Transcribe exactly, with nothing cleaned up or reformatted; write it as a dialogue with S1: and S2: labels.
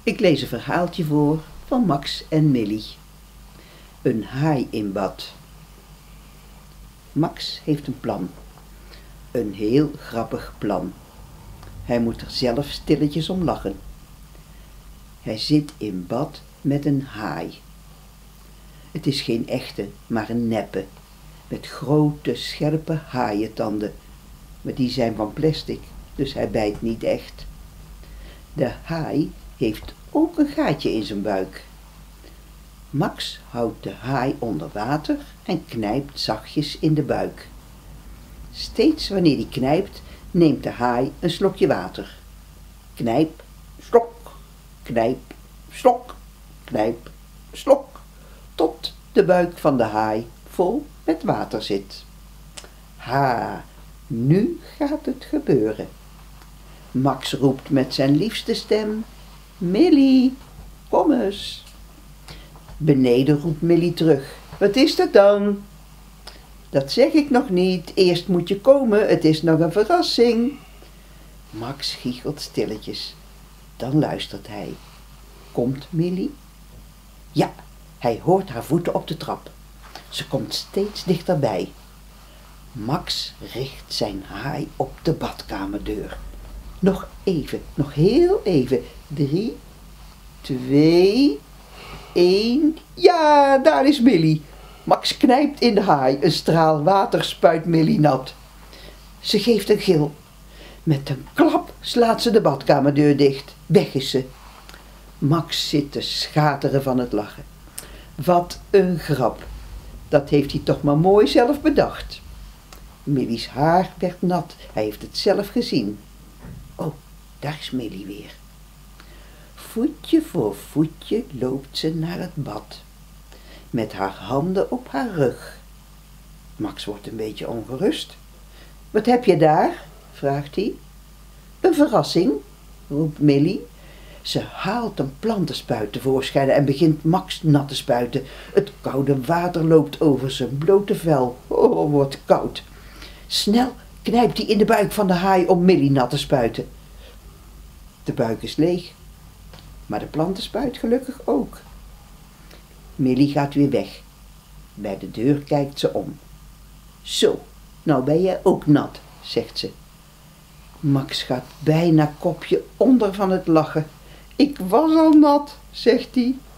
S1: Ik lees een verhaaltje voor van Max en Millie. Een haai in bad. Max heeft een plan. Een heel grappig plan. Hij moet er zelf stilletjes om lachen. Hij zit in bad met een haai. Het is geen echte, maar een neppe, met grote, scherpe haaientanden. Maar die zijn van plastic, dus hij bijt niet echt. De haai heeft ook een gaatje in zijn buik. Max houdt de haai onder water en knijpt zachtjes in de buik. Steeds wanneer hij knijpt, neemt de haai een slokje water. Knijp, slok, knijp, slok, knijp, slok, tot de buik van de haai vol met water zit. Ha, nu gaat het gebeuren. Max roept met zijn liefste stem: Millie, kom eens. Beneden roept Millie terug: wat is dat dan? Dat zeg ik nog niet, eerst moet je komen, het is nog een verrassing. Max giechelt stilletjes. Dan luistert hij. Komt Millie? Ja, hij hoort haar voeten op de trap. Ze komt steeds dichterbij. Max richt zijn haai op de badkamerdeur. Nog even, nog heel even. Drie, twee, één. Ja, daar is Millie. Max knijpt in de haai. Een straal water spuit Millie nat. Ze geeft een gil. Met een klap slaat ze de badkamerdeur dicht. Weg is ze. Max zit te schateren van het lachen. Wat een grap. Dat heeft hij toch maar mooi zelf bedacht. Millie's haar werd nat. Hij heeft het zelf gezien. Oh, daar is Millie weer. Voetje voor voetje loopt ze naar het bad. Met haar handen op haar rug. Max wordt een beetje ongerust. Wat heb je daar? Vraagt hij. Een verrassing, roept Millie. Ze haalt een plantenspuit tevoorschijn en begint Max nat te spuiten. Het koude water loopt over zijn blote vel. Oh, wordt koud. Snel knijpt hij in de buik van de haai om Millie nat te spuiten. De buik is leeg, maar de plantenspuit gelukkig ook. Millie gaat weer weg. Bij de deur kijkt ze om. Zo, nou ben jij ook nat, zegt ze. Max gaat bijna kopje onder van het lachen. Ik was al nat, zegt hij.